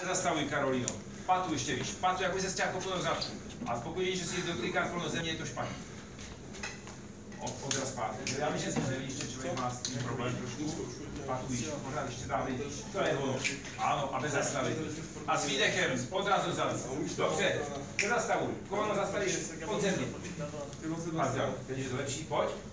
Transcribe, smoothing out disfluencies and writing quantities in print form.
Nezastavuj, Karolino. Patu ještě víš. Patu, jak by se stěhl kolem zadku. A pokud vidíš, že si dotýká kolem země, je to špatně. Odraz zpátky. Já myslím, že ještě člověk má s tím problém trošku. Patu víš, pořád ještě tam vidíš. To je ono. Ano, a bez zastavit. A s výdechem, odraz do zadu. Dobře, nezastavuj. Koleno zastavíš pod zemí. Teď je to lepší, pojď.